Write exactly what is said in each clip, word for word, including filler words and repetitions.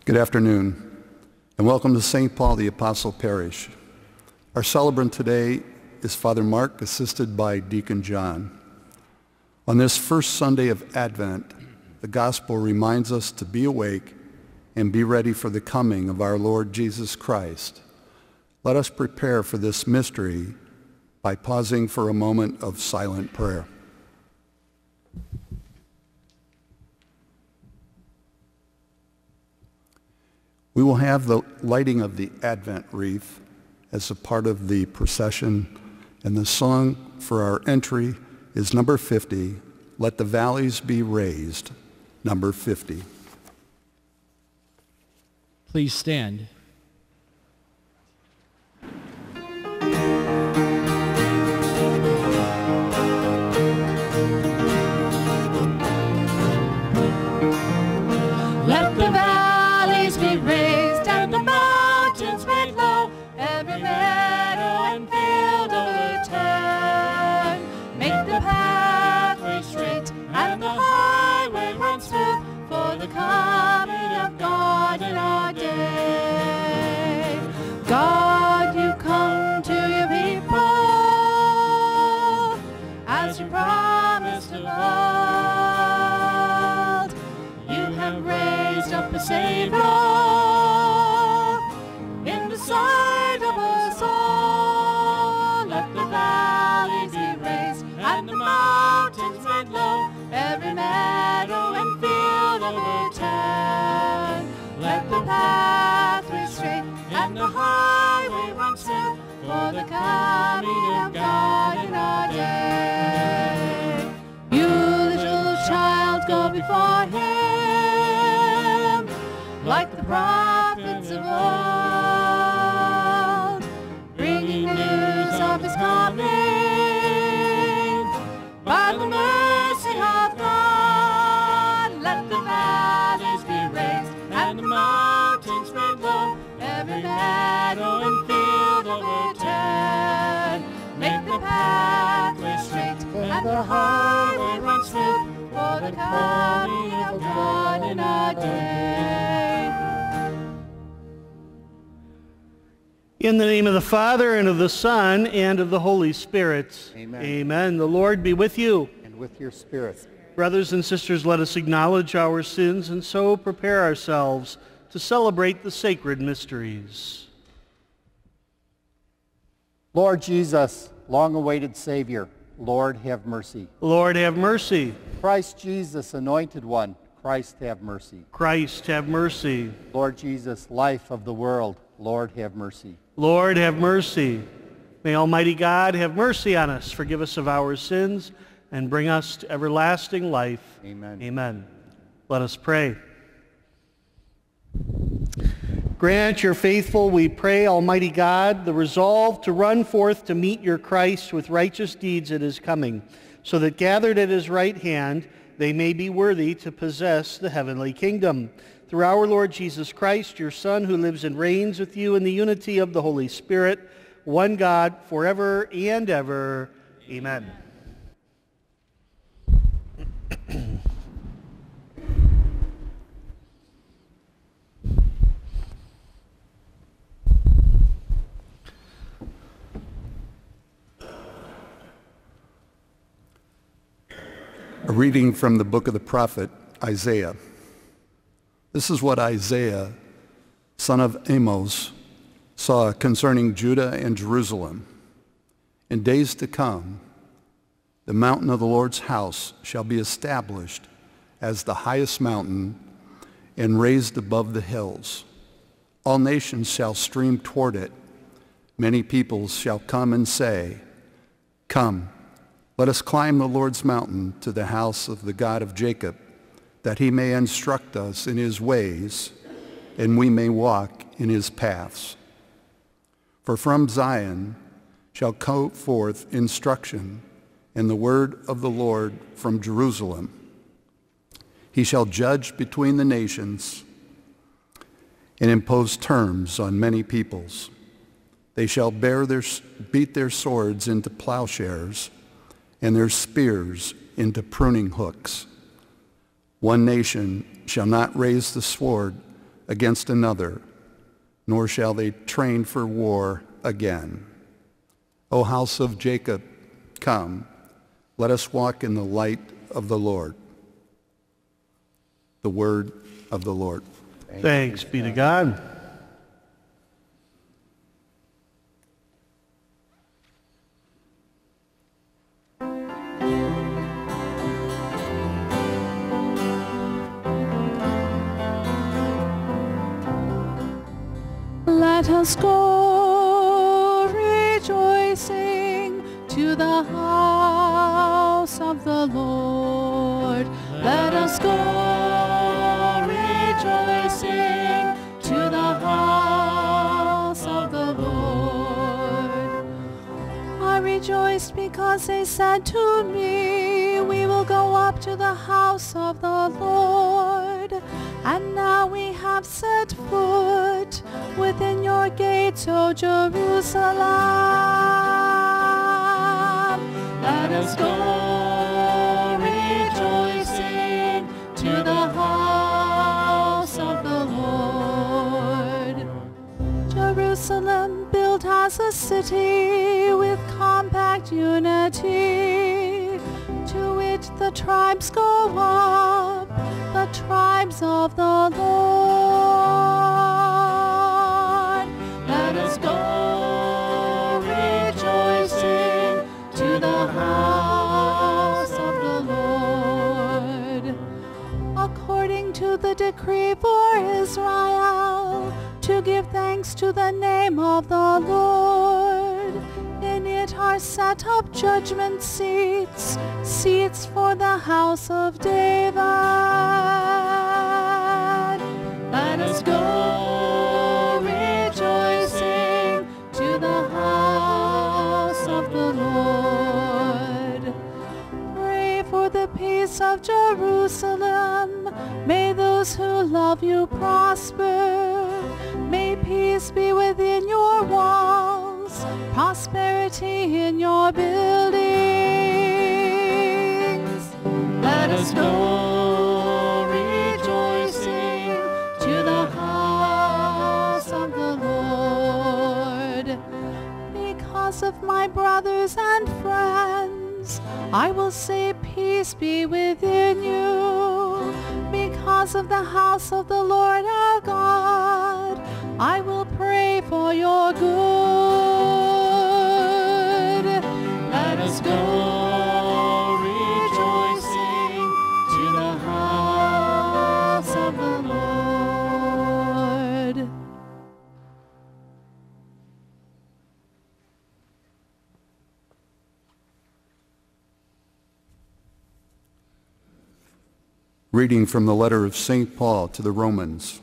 Good afternoon, and welcome to Saint Paul the Apostle Parish. Our celebrant today is Father Mark, assisted by Deacon John. On this first Sunday of Advent, the Gospel reminds us to be awake and be ready for the coming of our Lord Jesus Christ. Let us prepare for this mystery by pausing for a moment of silent prayer. We will have the lighting of the Advent wreath as a part of the procession, and the song for our entry is number fifty, Let the Valleys Be Raised, number fifty. Please stand. Let the valleys be raised and the mountains made low, every meadow and field overturn. Make the pathway straight and the highway run smooth for the coming of God in our day. God, you come to your people as you promised of old. You have raised up a Savior in the sight of us all. Let the valleys be raised and the mountains made low, every meadow and field overturn. Let the pathway straight and the highway run smooth for the coming of God in our day. You little child, go before him like the prophets of old, bringing news of his coming by the mercy of God. Let the valleys be raised and the mountains made low, every meadow and field overturn. Make the pathway straight and the highway run smooth for the coming of God in our day. In the name of the Father, and of the Son, and of the Holy Spirit. Amen. Amen. The Lord be with you. And with your spirit. Brothers and sisters, let us acknowledge our sins and so prepare ourselves to celebrate the sacred mysteries. Lord Jesus, long-awaited Savior, Lord, have mercy. Lord, have mercy. Christ Jesus, anointed one, Christ, have mercy. Christ, have mercy. Lord Jesus, life of the world, Lord, have mercy. Lord, have mercy. May Almighty God have mercy on us, forgive us of our sins, and bring us to everlasting life. Amen. Amen. Let us pray. Grant your faithful, we pray, Almighty God, the resolve to run forth to meet your Christ with righteous deeds at his coming, so that gathered at his right hand, they may be worthy to possess the heavenly kingdom. Through our Lord Jesus Christ, your Son, who lives and reigns with you in the unity of the Holy Spirit, one God, forever and ever. Amen. A reading from the book of the prophet Isaiah. This is what Isaiah, son of Amos, saw concerning Judah and Jerusalem. In days to come, the mountain of the Lord's house shall be established as the highest mountain and raised above the hills. All nations shall stream toward it. Many peoples shall come and say, Come, let us climb the Lord's mountain to the house of the God of Jacob, that he may instruct us in his ways, and we may walk in his paths. For from Zion shall go forth instruction, and the word of the Lord from Jerusalem. He shall judge between the nations and impose terms on many peoples. They shall bear their, beat their swords into plowshares and their spears into pruning hooks. One nation shall not raise the sword against another, nor shall they train for war again. O house of Jacob, come, let us walk in the light of the Lord. The word of the Lord. Thanks be to God. Let us go rejoicing to the house of the Lord. Let us go rejoicing to the house of the Lord. I rejoiced because they said to me, we will go up to the house of the Lord. And now we have set foot within your gates, O Jerusalem. Let us go rejoicing to the house of the Lord. Jerusalem built as a city with compact unity. To it the tribes go up, the tribes of the Lord. Let us go rejoicing to the house of the Lord. According to the decree for Israel, to give thanks to the name of the Lord. In it are set up judgment seats, seats for the house of David. Let us go rejoicing to the house of the Lord. Pray for the peace of Jerusalem. May those who love you prosper. May peace be within your walls, prosperity in your buildings. Let us go rejoicing to the house of the Lord. Because of my brothers and friends, I will say peace be within you. Because of the house of the Lord our God, I will pray for your good. Let us go rejoicing to the house of the Lord. Reading from the letter of Saint Paul to the Romans.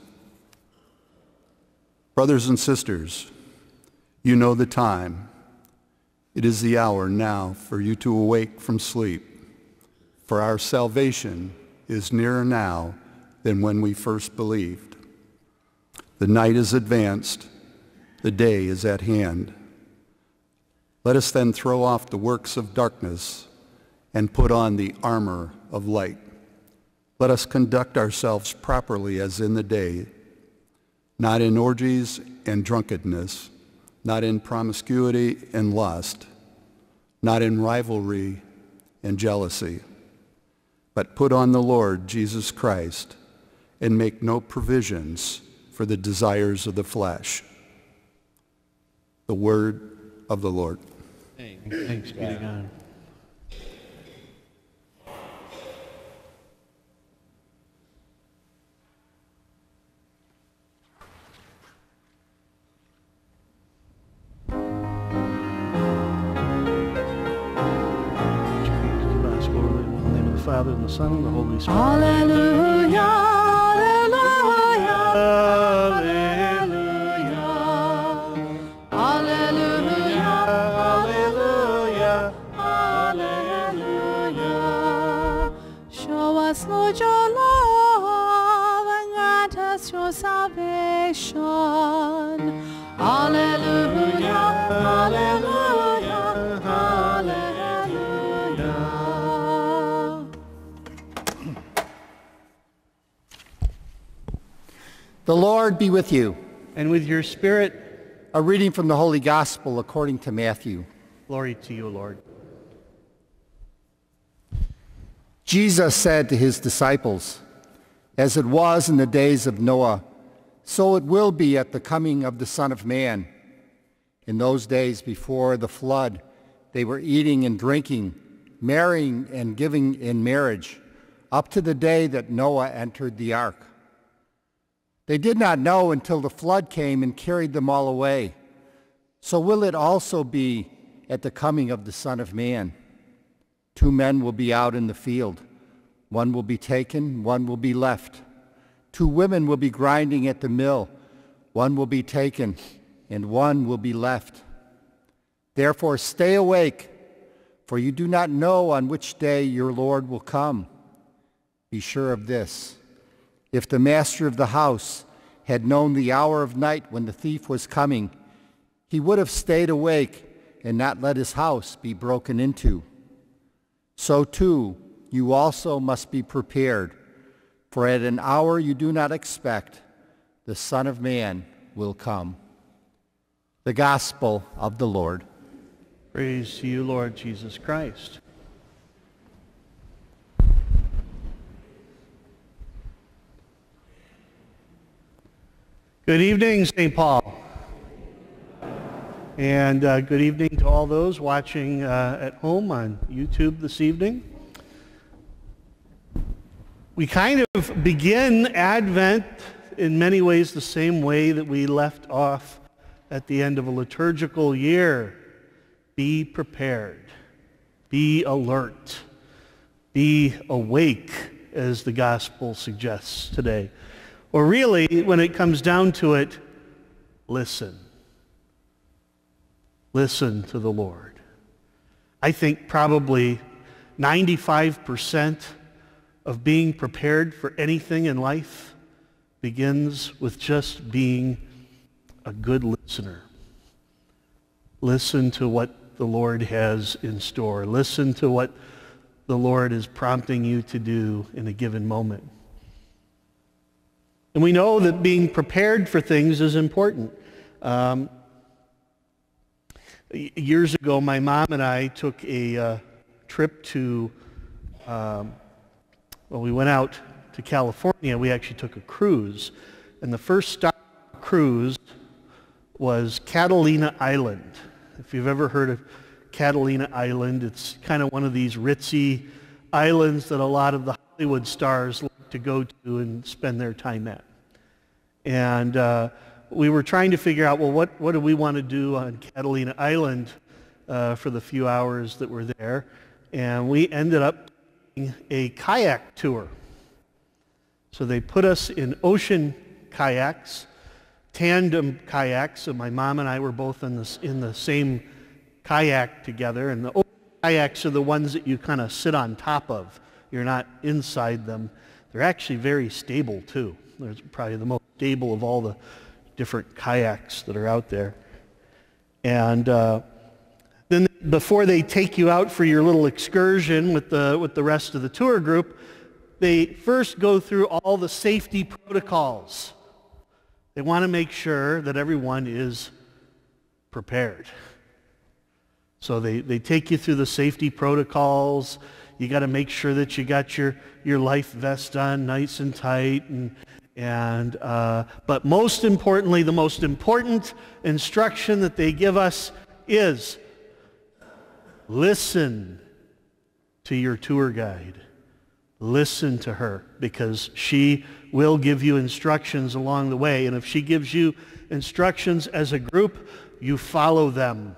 Brothers and sisters, you know the time. It is the hour now for you to awake from sleep. For our salvation is nearer now than when we first believed. The night is advanced, the day is at hand. Let us then throw off the works of darkness and put on the armor of light. Let us conduct ourselves properly as in the day, not in orgies and drunkenness, not in promiscuity and lust, not in rivalry and jealousy, but put on the Lord Jesus Christ and make no provisions for the desires of the flesh. The word of the Lord. Thanks be to God. Father, and the Son, and the Holy Spirit. Hallelujah, hallelujah, hallelujah, hallelujah, hallelujah, hallelujah. Show us, Lord, your love and grant us your salvation. Hallelujah, hallelujah, hallelujah. The Lord be with you. And with your spirit, A reading from the Holy Gospel according to Matthew. glory to you, Lord. Jesus said to his disciples, "As it was in the days of Noah, so it will be at the coming of the Son of Man. In those days before the flood, they were eating and drinking, marrying and giving in marriage, up to the day that Noah entered the ark. They did not know until the flood came and carried them all away. So will it also be at the coming of the Son of Man. Two men will be out in the field. One will be taken, one will be left. Two women will be grinding at the mill. One will be taken, and one will be left. Therefore stay awake, for you do not know on which day your Lord will come. Be sure of this. If the master of the house had known the hour of night when the thief was coming, he would have stayed awake and not let his house be broken into. So too, you also must be prepared, for at an hour you do not expect, the Son of Man will come." The Gospel of the Lord. Praise to you, Lord Jesus Christ. Good evening, Saint Paul. And uh, good evening to all those watching uh, at home on YouTube this evening. We kind of begin Advent in many ways the same way that we left off at the end of a liturgical year. Be prepared. Be alert. Be awake, as the gospel suggests today. Or really, when it comes down to it, listen. Listen to the Lord. I think probably ninety-five percent of being prepared for anything in life begins with just being a good listener. Listen to what the Lord has in store. Listen to what the Lord is prompting you to do in a given moment. And we know that being prepared for things is important. Um, years ago, my mom and I took a uh, trip to, um, well, we went out to California. We actually took a cruise. And the first stop on the cruise was Catalina Island. If you've ever heard of Catalina Island, it's kind of one of these ritzy islands that a lot of the Hollywood stars like to go to and spend their time at. And uh, we were trying to figure out, well, what, what do we want to do on Catalina Island uh, for the few hours that we're there? And we ended up doing a kayak tour. So they put us in ocean kayaks, tandem kayaks, so my mom and I were both in the, in the same kayak together, and the ocean kayaks are the ones that you kind of sit on top of. You're not inside them. They're actually very stable too. They're probably the most stable of all the different kayaks that are out there. And uh, then before they take you out for your little excursion with the, with the rest of the tour group, they first go through all the safety protocols. They want to make sure that everyone is prepared. So they, they take you through the safety protocols. You got to make sure that you got your, your life vest on nice and tight. And, and uh, but most importantly, the most important instruction that they give us is listen to your tour guide. Listen to her, because she will give you instructions along the way. And if she gives you instructions as a group, you follow them.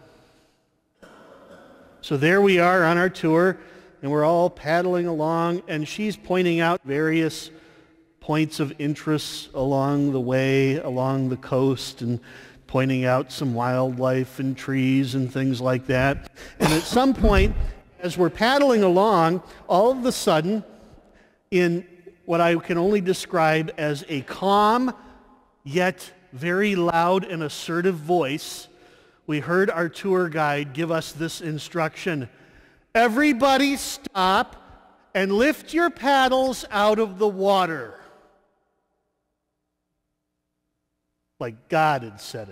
So there we are on our tour, and we're all paddling along, and she's pointing out various points of interest along the way, along the coast, and pointing out some wildlife and trees and things like that. And at some point, as we're paddling along, all of a sudden, in what I can only describe as a calm, yet very loud and assertive voice, we heard our tour guide give us this instruction: everybody stop and lift your paddles out of the water. like God had said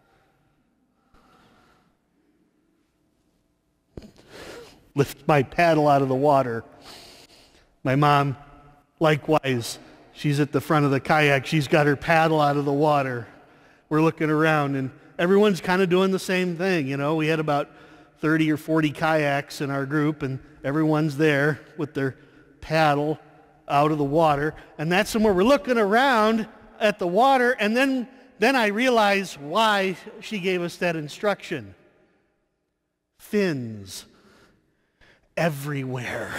it. Lift my paddle out of the water. My mom, likewise, she's at the front of the kayak. She's got her paddle out of the water. We're looking around, and everyone's kind of doing the same thing. You know, we had about thirty or forty kayaks in our group, and everyone's there with their paddle out of the water. And that's when we're looking around at the water, and then, then I realize why she gave us that instruction. Fins everywhere.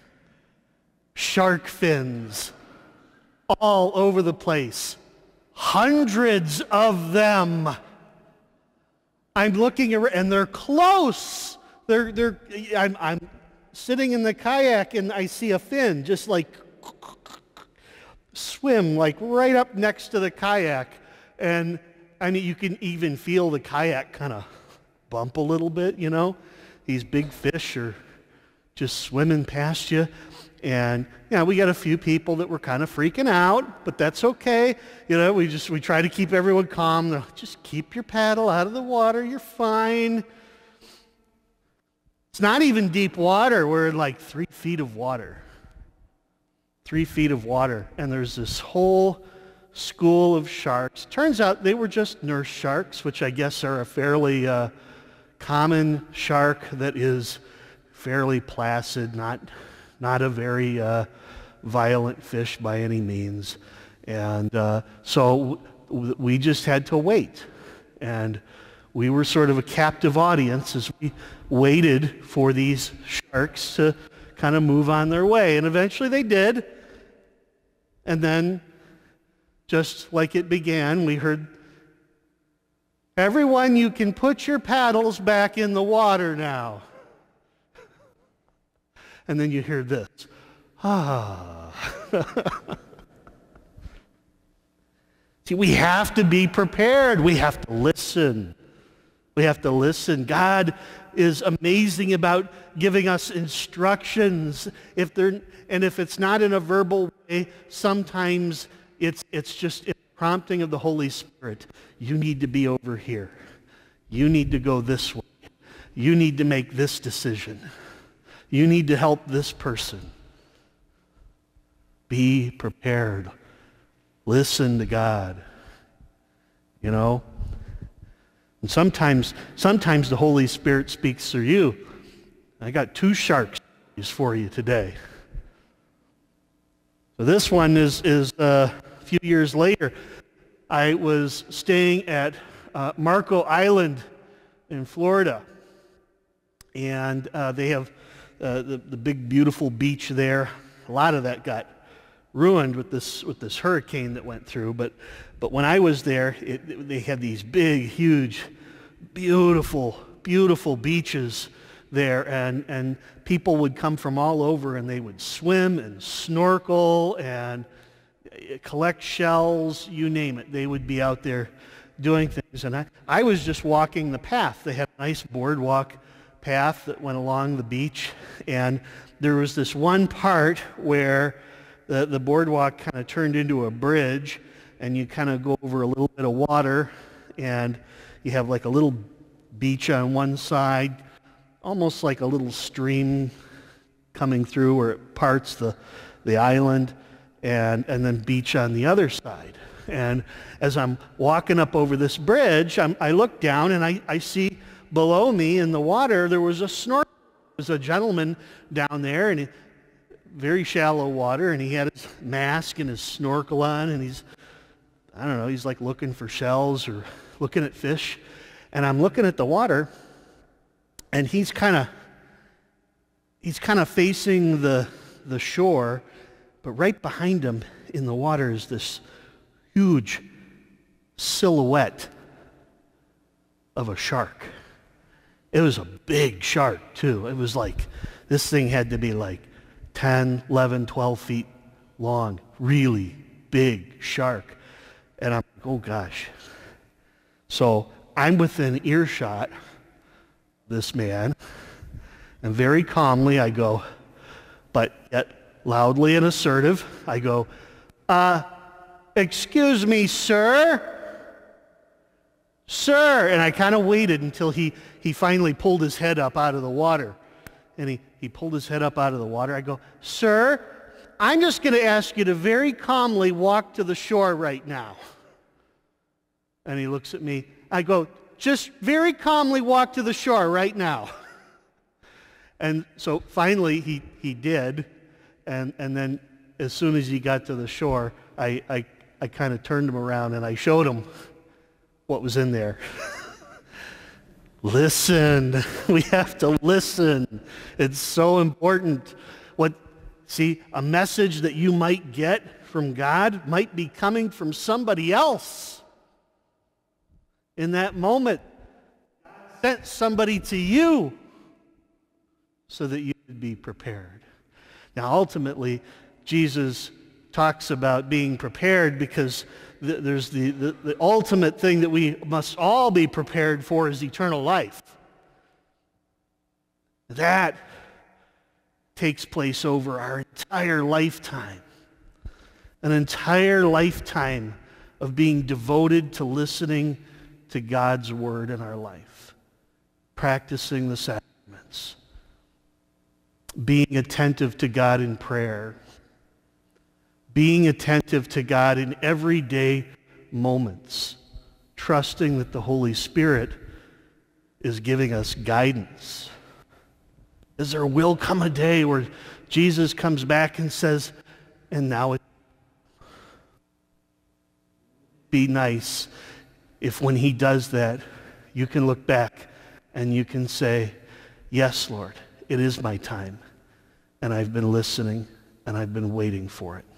Shark fins all over the place. Hundreds of them. I'm looking around, and they're close. They're, they're, I'm, I'm sitting in the kayak, and I see a fin just like swim like right up next to the kayak. And I mean, you can even feel the kayak kind of bump a little bit, you know. These big fish are just swimming past you. And, you know, we got a few people that were kind of freaking out, but that's okay. You know, we just, we try to keep everyone calm. Just keep your paddle out of the water. You're fine. It's not even deep water. We're in like three feet of water. Three feet of water. And there's this whole school of sharks. Turns out they were just nurse sharks, which I guess are a fairly uh, common shark that is fairly placid, not... Not a very uh, violent fish by any means. And uh, so w- we just had to wait. And we were sort of a captive audience as we waited for these sharks to kind of move on their way. And eventually they did. And then, just like it began, we heard, "Everyone, you can put your paddles back in the water now." And then you hear this, ah. See, we have to be prepared. We have to listen. We have to listen. God is amazing about giving us instructions. If they're, and if it's not in a verbal way, sometimes it's, it's just a prompting of the Holy Spirit. You need to be over here. You need to go this way. You need to make this decision. You need to help this person. Be prepared. Listen to God. You know? And sometimes, sometimes the Holy Spirit speaks through you. I got two shark stories for you today. So this one is, is uh, a few years later. I was staying at uh, Marco Island in Florida. And uh, they have Uh, the, the big, beautiful beach there. A lot of that got ruined with this with this hurricane that went through. But but when I was there, it, it, they had these big, huge, beautiful, beautiful beaches there. And, and people would come from all over, and they would swim and snorkel and collect shells, you name it. They would be out there doing things. And I, I was just walking the path. They had a nice boardwalk path that went along the beach, and there was this one part where the, the boardwalk kind of turned into a bridge, and you kind of go over a little bit of water, and you have like a little beach on one side, almost like a little stream coming through where it parts the, the island, and, and then beach on the other side. And as I'm walking up over this bridge, I'm, I look down and I, I see below me in the water, there was a snorkel. There was a gentleman down there, and he, very shallow water, and he had his mask and his snorkel on, and he's, I don't know, he's like looking for shells or looking at fish. And I'm looking at the water, and he's kind of, he's kind of facing the, the shore, but right behind him in the water is this huge silhouette of a shark. It was a big shark, too. It was like, this thing had to be like ten, eleven, twelve feet long. Really big shark. And I'm like, oh gosh. So I'm within earshot of this man, and very calmly I go, but yet loudly and assertive, I go, uh, excuse me, sir. "Sir," and I kind of waited until he, he finally pulled his head up out of the water. And he, he pulled his head up out of the water. I go, "Sir, I'm just going to ask you to very calmly walk to the shore right now." And he looks at me. I go, "Just very calmly walk to the shore right now." And so finally he, he did. And, and then as soon as he got to the shore, I, I, I kind of turned him around and I showed him what was in there. Listen. We have to listen. It's so important. What, see, a message that you might get from God might be coming from somebody else. In that moment, God sent somebody to you so that you could be prepared. Now, ultimately, Jesus talks about being prepared because th- there's the, the, the ultimate thing that we must all be prepared for is eternal life. That takes place over our entire lifetime. An entire lifetime of being devoted to listening to God's word in our life. Practicing the sacraments. Being attentive to God in prayer. Being attentive to God in everyday moments. Trusting that the Holy Spirit is giving us guidance. As there will come a day where Jesus comes back and says, "And now it be nice if when he does that, you can look back and you can say, 'Yes, Lord, it is my time, and I've been listening, and I've been waiting for it.'"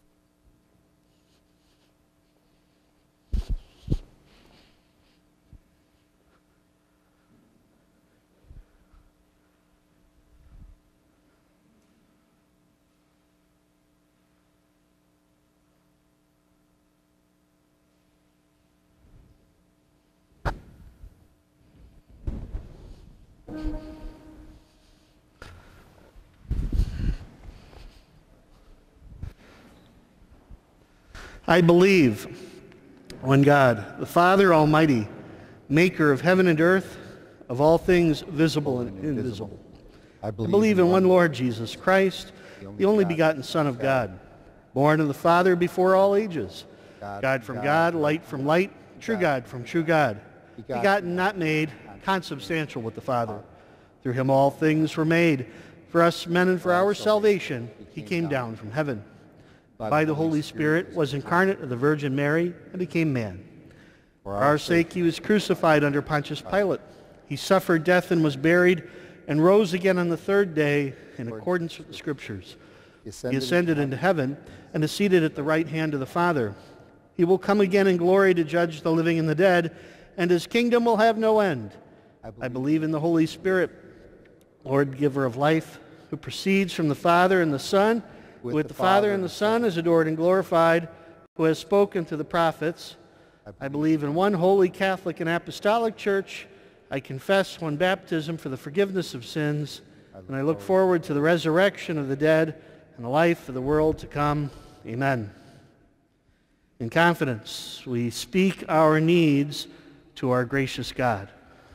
I believe one God, the Father Almighty, maker of heaven and earth, of all things visible and invisible. I believe, I believe in one Lord Jesus Christ, the only begotten Son of God, born of the Father before all ages, God from God, light from light, true God from true God, begotten, not made, consubstantial with the Father. Through him all things were made. For us men and for our salvation, he came down from heaven. By the Holy Spirit was incarnate of the Virgin Mary and became man. For our sake he was crucified under Pontius Pilate. He suffered death and was buried and rose again on the third day in accordance with the Scriptures. He ascended into heaven and is seated at the right hand of the Father. He will come again in glory to judge the living and the dead, and his kingdom will have no end. I believe in the Holy Spirit, Lord, giver of life, who proceeds from the Father and the Son, who with the Father and the Son is adored and glorified, who has spoken to the prophets. I believe in one holy Catholic and Apostolic Church. I confess one baptism for the forgiveness of sins, and I look forward to the resurrection of the dead and the life of the world to come. Amen. In confidence, we speak our needs to our gracious God.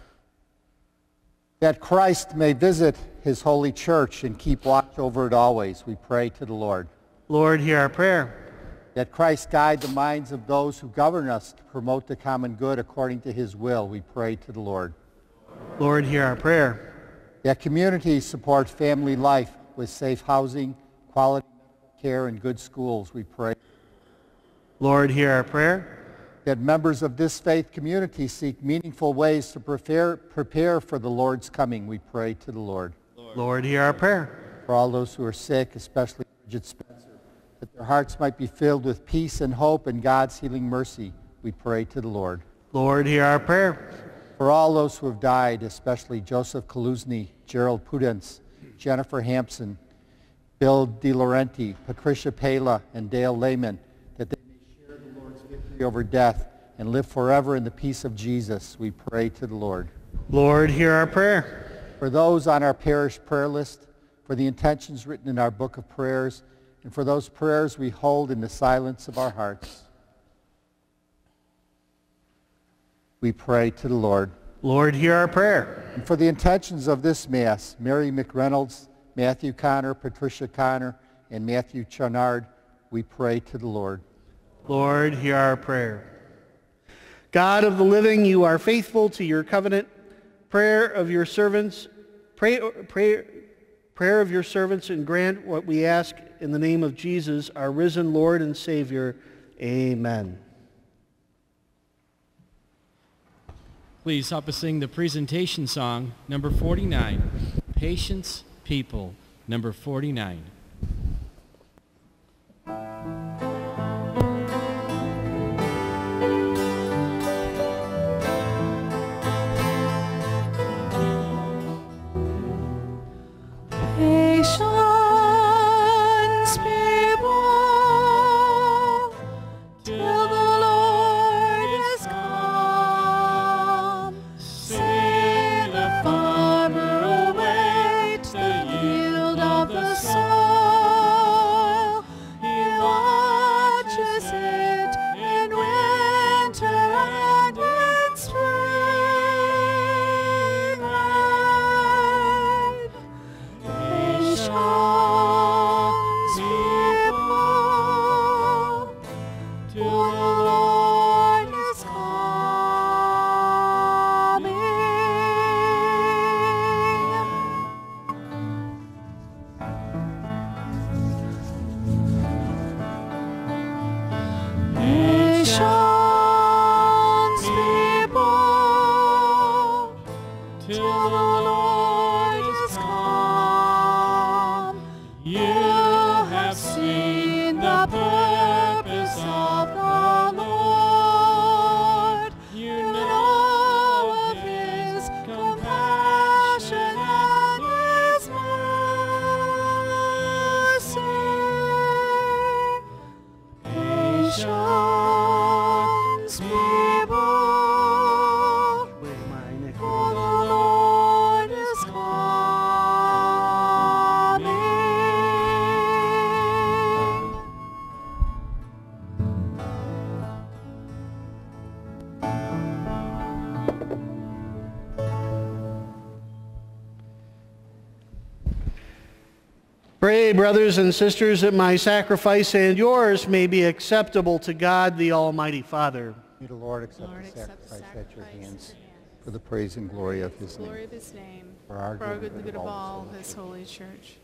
That Christ may visit his holy church and keep watch over it always, we pray to the Lord. Lord, hear our prayer. That Christ guide the minds of those who govern us to promote the common good according to his will, we pray to the Lord. Lord, hear our prayer. That communities support family life with safe housing, quality care, and good schools, we pray. Lord, hear our prayer. That members of this faith community seek meaningful ways to prepare, prepare for the Lord's coming, we pray to the Lord. Lord, Lord, hear our prayer. For all those who are sick, especially Bridget Spencer, that their hearts might be filled with peace and hope and God's healing mercy, we pray to the Lord. Lord, hear our prayer. For all those who have died, especially Joseph Kaluzny, Gerald Pudens, Jennifer Hampson, Bill DeLaurenti, Patricia Pela, and Dale Lehman, that they may share the Lord's victory over death and live forever in the peace of Jesus, we pray to the Lord. Lord, hear our prayer. For those on our parish prayer list, for the intentions written in our book of prayers, and for those prayers we hold in the silence of our hearts. we pray to the Lord. Lord, hear our prayer. And for the intentions of this Mass, Mary McReynolds, Matthew Connor, Patricia Connor, and Matthew Charnard, we pray to the Lord. Lord, hear our prayer. God of the living, you are faithful to your covenant. Prayer of your servants, pray, pray, prayer of your servants, and grant what we ask in the name of Jesus, our risen Lord and Savior. Amen. Please help us sing the presentation song, number forty-nine, Patience People, number forty-nine. Patience, people, till the Lord is come. See the farmer await the yield of the soil. He watches it in winter and in spring. Patience, people, till the Lord is coming. Patience, people, till the Lord is come. You have seen the purpose of the Lord. You know of his compassion and his mercy. Patience, people, With my neck. for the Lord is coming. Pray, brothers and sisters, that my sacrifice and yours may be acceptable to God, the Almighty Father. May the Lord accept Lord, the accept the sacrifice at your sacrifice hands at your hands. for the praise and glory of his Glory name. of his name, For our for our good good, and the good of of all all his holy church.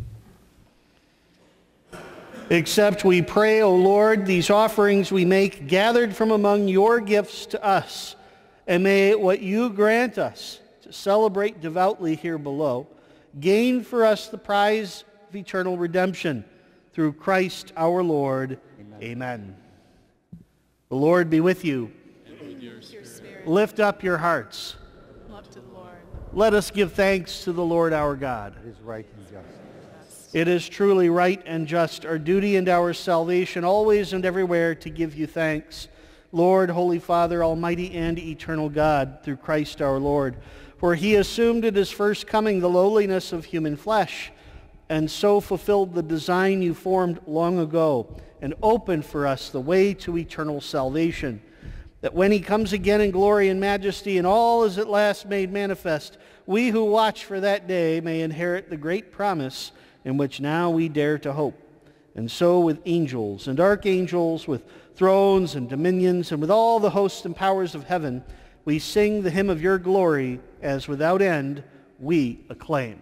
Accept, we pray, O Lord, these offerings we make gathered from among your gifts to us, and may what you grant us to celebrate devoutly here below gain for us the prize of eternal redemption through Christ our Lord. Amen. Amen. The Lord be with you. With your spirit, Lift up your hearts. up to the Lord. Let us give thanks to the Lord our God. It is right and just. It is truly right and just, our duty and our salvation, always and everywhere to give you thanks, Lord, Holy Father, Almighty and eternal God, through Christ our Lord. For he assumed at his first coming the lowliness of human flesh, and so fulfilled the design you formed long ago, and opened for us the way to eternal salvation, that when he comes again in glory and majesty, and all is at last made manifest, we who watch for that day may inherit the great promise in which now we dare to hope. And so with angels and archangels, with thrones and dominions, and with all the hosts and powers of heaven, we sing the hymn of your glory, as without end we acclaim.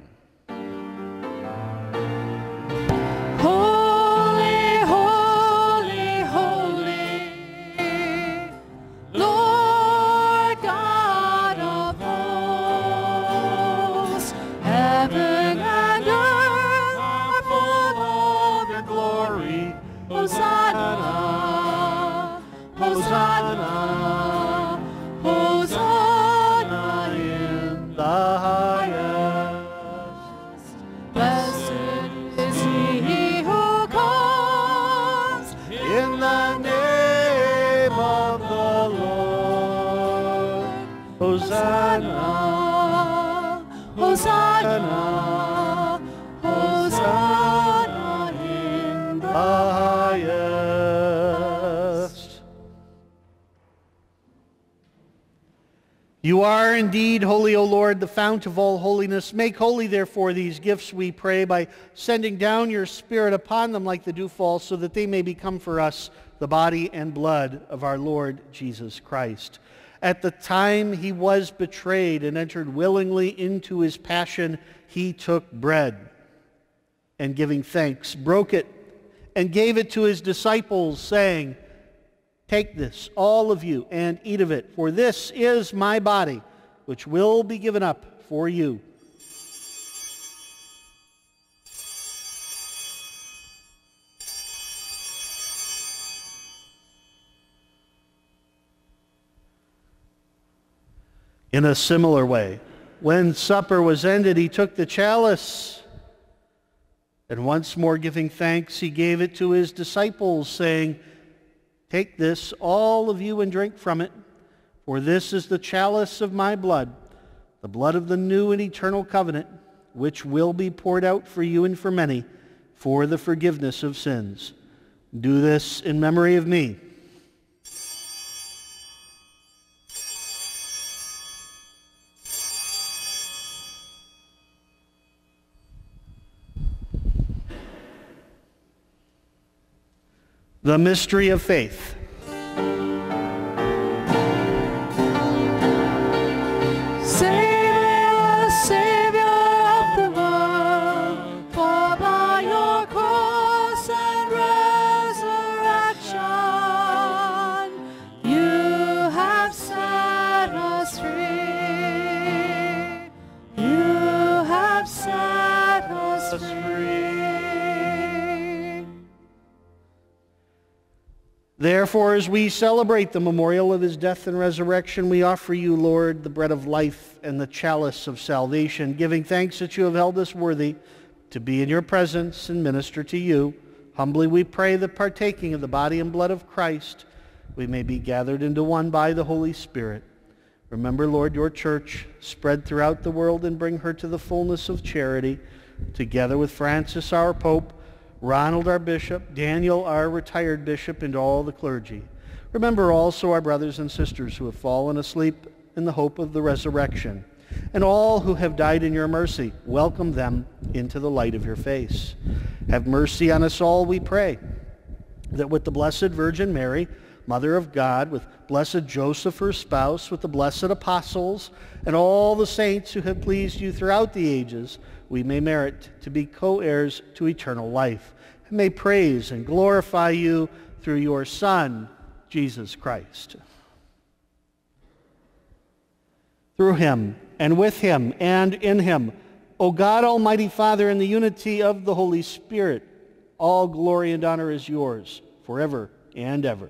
Holy, holy, holy, Lord God of hosts, heaven and earth are full of your glory. Hosanna, Hosanna, Hosanna in The highest. Blessed is he who comes In the name of the Lord. Hosanna. Hosanna, Hosanna in The the highest. You are indeed holy, O Lord, the fount of all holiness. Make holy, therefore, these gifts, we pray, by sending down your Spirit upon them like the dewfall, so that they may become for us the body and blood of our Lord Jesus Christ. At the time he was betrayed and entered willingly into his passion, he took bread, and giving thanks, broke it, and gave it to his disciples, saying, "Take this, all of you, and eat of it, for this is my body, which will be given up for you." In a similar way, when supper was ended, he took the chalice, and once more giving thanks, he gave it to his disciples, saying, "Take this, all of you, and drink from it, for this is the chalice of my blood, the blood of the new and eternal covenant, which will be poured out for you and for many for the forgiveness of sins. Do this in memory of me." The mystery of faith. Savior, Savior of the world, for by your cross and resurrection, you have set us free. You have set us free. Therefore, as we celebrate the memorial of his death and resurrection, we offer you, Lord, the bread of life and the chalice of salvation, giving thanks that you have held us worthy to be in your presence and minister to you. Humbly we pray that, partaking of the body and blood of Christ, we may be gathered into one by the Holy Spirit. Remember, Lord, your church spread throughout the world and bring her to the fullness of charity, together with Francis, our Pope, Ronald, our bishop, Daniel, our retired bishop, and all the clergy. Remember also our brothers and sisters who have fallen asleep in the hope of the resurrection, and all who have died in your mercy. Welcome them into the light of your face. Have mercy on us all, we pray, that with the Blessed Virgin Mary, Mother of God, with blessed Joseph, her spouse, with the blessed apostles, and all the saints who have pleased you throughout the ages, we may merit to be co-heirs to eternal life, and may praise and glorify you through your Son, Jesus Christ. Through him, and with him, and in him, O God, Almighty Father, in the unity of the Holy Spirit, all glory and honor is yours, forever and ever.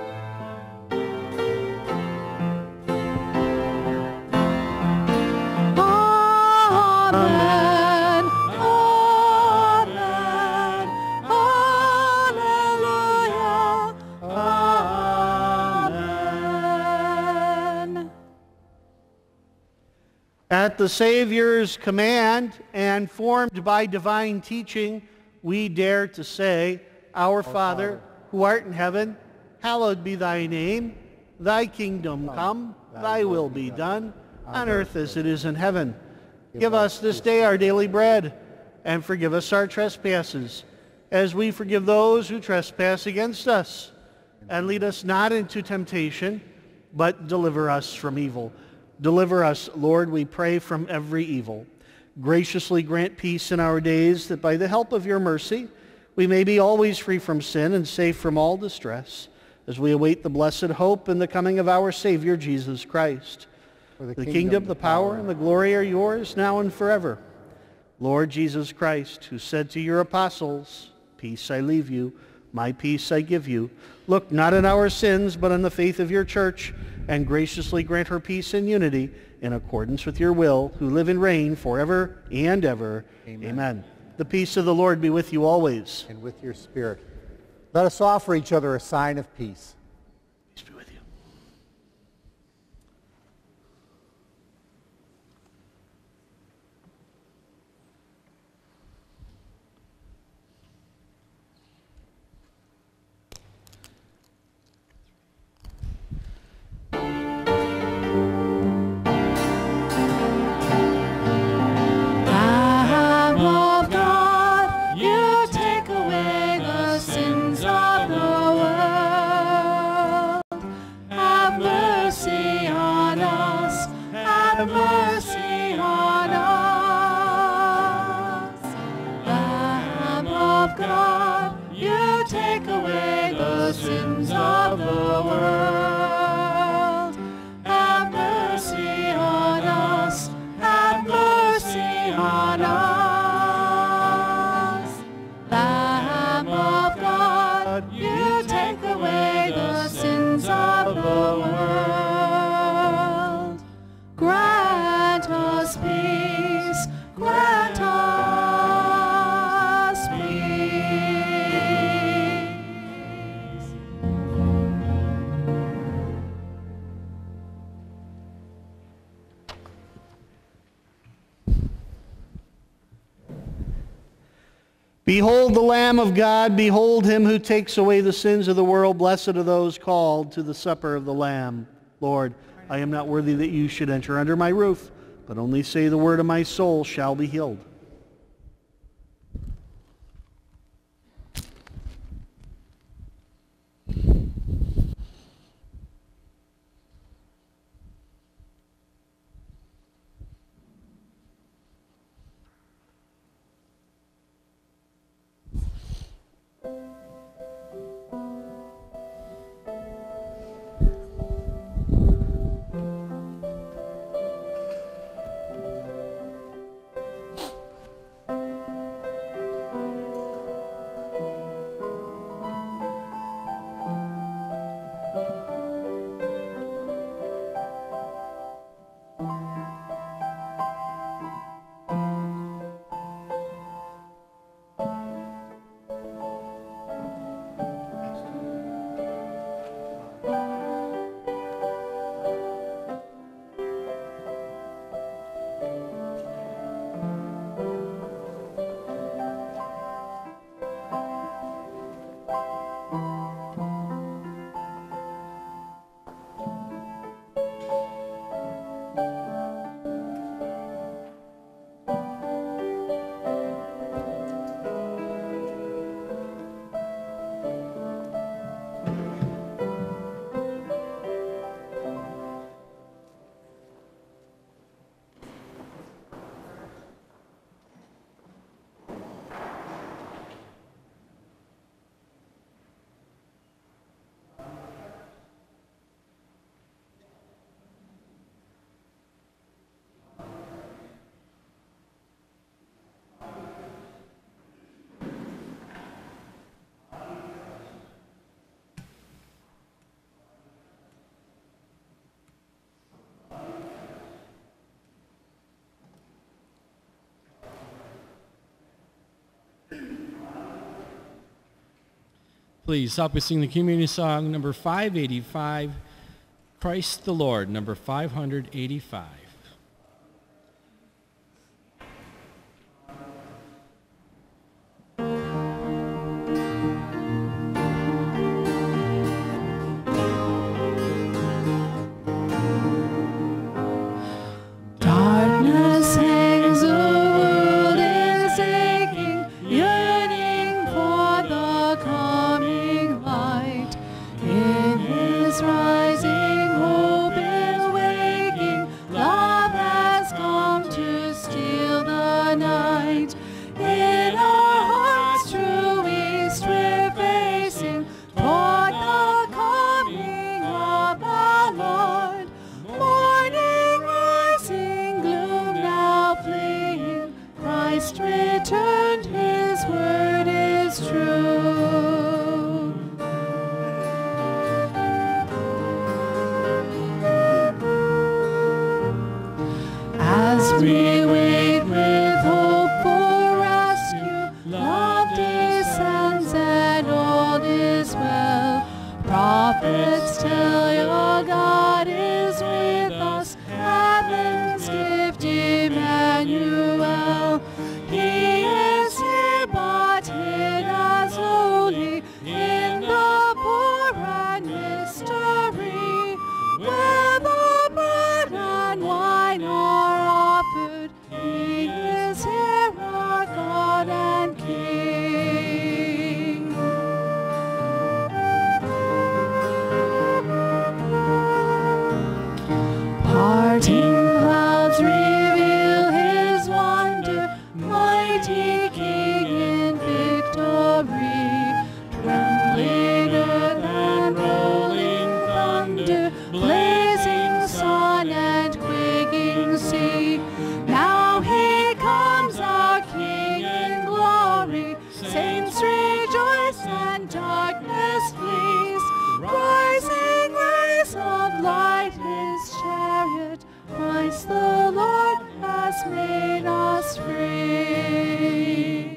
Amen. Amen. Hallelujah. Amen. At the Savior's command and formed by divine teaching, we dare to say, Our Father, who art in heaven, hallowed be thy name. Thy kingdom come, thy will be done, on earth as it is in heaven. Give us this day our daily bread, and forgive us our trespasses, as we forgive those who trespass against us. And lead us not into temptation, but deliver us from evil. Deliver us, Lord, we pray, from every evil. Graciously grant peace in our days, that by the help of your mercy we may be always free from sin and safe from all distress, as we await the blessed hope and the coming of our Savior, Jesus Christ. For the, The kingdom, kingdom, the power, and the glory are yours, now and forever. Lord Jesus Christ, who said to your apostles, Peace I leave you, my peace I give you, look not on our sins, but on the faith of your church, and graciously grant her peace and unity, in accordance with your will, who live and reign forever and ever. Amen. Amen. The peace of the Lord be with you always. and with your spirit. Let us offer each other a sign of peace. Peace be with you. away the sins of the world. Have mercy on us, have mercy on us. Lamb of God, you take away the sins of the world. Grant us peace, grant us peace. Behold the Lamb of God, behold him who takes away the sins of the world. Blessed are those called to the supper of the Lamb. Lord, I am not worthy that you should enter under my roof, but only say the word, and my soul shall be healed. Please help us sing the community song number five eighty-five, Christ the Lord, number five eighty-five. Darkness hangs, the world is aching, yearning for the coming light. In his rising, hope is waking, love has come to steal the night. In our hearts true east we're facing, toward the coming of the Lord. Morning rising, gloom now fleeing, Christ returned, his word is true. As we wait with hope for rescue, love descends and all is well. Prophets tell your God is with us, heaven's gift Emmanuel. He is here but hid as holy in the poor and mystery, where the bread and wine are offered. He is here, our God and King. darkness flees. Rising rays of light his chariot, Christ the Lord has made us free.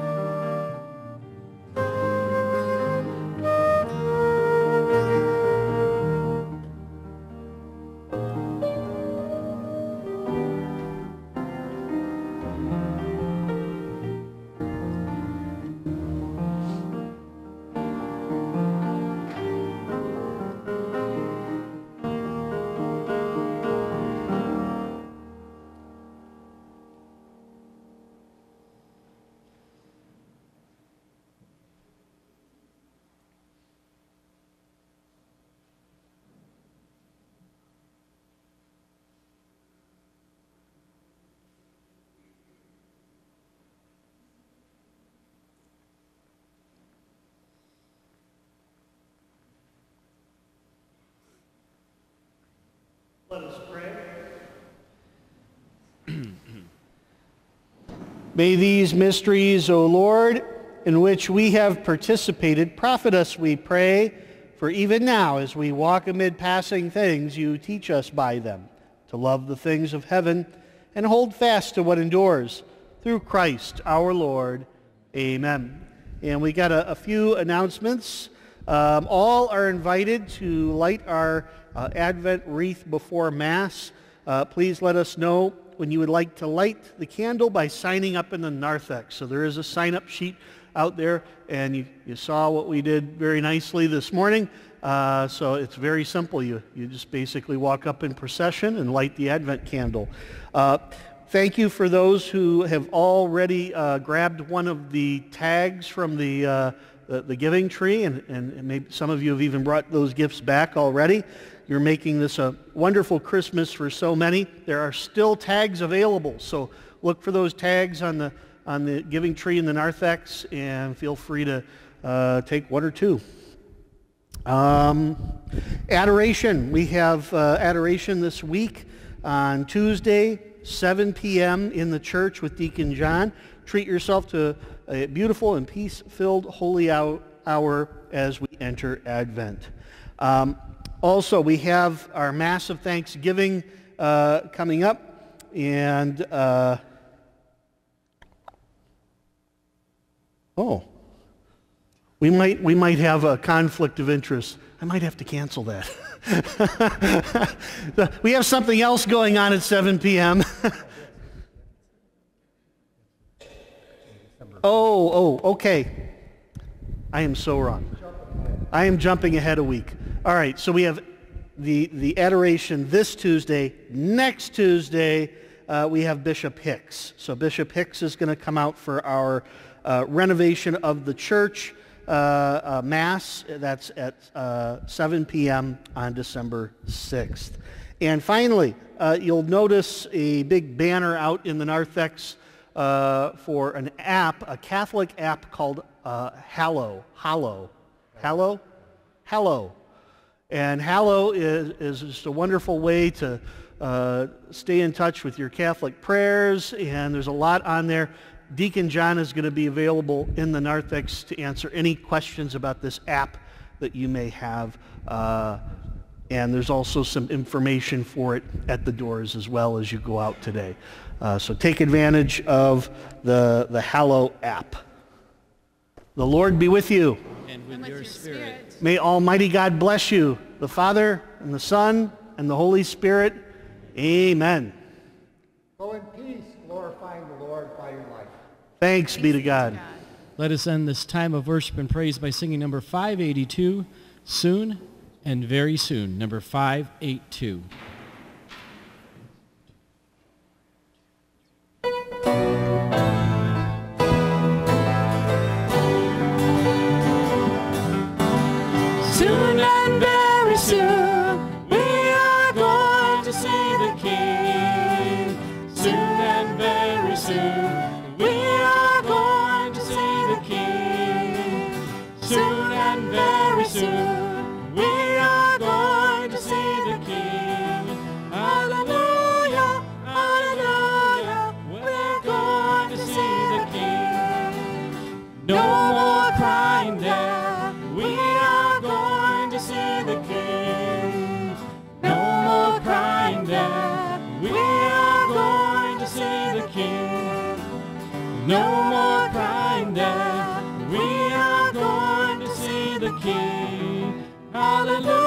Let us pray. May these mysteries, O Lord, in which we have participated, profit us, we pray, for even now, as we walk amid passing things, you teach us by them to love the things of heaven and hold fast to what endures. Through Christ our Lord. Amen. And we got a, a few announcements. Um, all are invited to light our uh, Advent wreath before Mass. Uh, please let us know when you would like to light the candle by signing up in the narthex. So there is a sign-up sheet out there, and you, you saw what we did very nicely this morning. Uh, so it's very simple. You, you just basically walk up in procession and light the Advent candle. Uh, thank you for those who have already uh, grabbed one of the tags from the uh, The, the giving tree, and, and maybe some of you have even brought those gifts back already. You're making this a wonderful Christmas for so many. There are still tags available, so look for those tags on the on the giving tree in the narthex, and feel free to uh, take one or two. Um, adoration. We have uh, adoration this week on Tuesday, seven p.m. in the church with Deacon John. Treat yourself to a beautiful and peace-filled holy hour as we enter Advent. Um, also, we have our Mass of Thanksgiving uh, coming up, and uh, oh, we might we might have a conflict of interest. I might have to cancel that. We have something else going on at seven p.m. Oh, oh, okay. I am so wrong. I am jumping ahead a week. All right, so we have the, the adoration this Tuesday. Next Tuesday, uh, we have Bishop Hicks. So Bishop Hicks is going to come out for our uh, renovation of the church uh, uh, Mass. That's at uh, seven p.m. on December sixth. And finally, uh, you'll notice a big banner out in the narthex Uh, for an app, a Catholic app called uh, Hallow. Hallow. Hallow? Hallow. And Hallow is, is just a wonderful way to uh, stay in touch with your Catholic prayers, and there's a lot on there. Deacon John is going to be available in the narthex to answer any questions about this app that you may have. Uh, and there's also some information for it at the doors as well as you go out today. Uh, so take advantage of the, the Hallow app. The Lord be with you. And with, And with your, your spirit. spirit. May Almighty God bless you, the Father and the Son and the Holy Spirit. Amen. Go in peace, glorifying the Lord by your life. Thanks be to God. Let us end this time of worship and praise by singing number five eighty-two, Soon and Very Soon, number five eighty-two. Soon and very soon, we are going to see the King. Soon and very soon, we are going to see the King. Soon and very soon, we are going to see the King. Hallelujah, hallelujah, we're going to see the King. No more crying there, we are Hallelujah.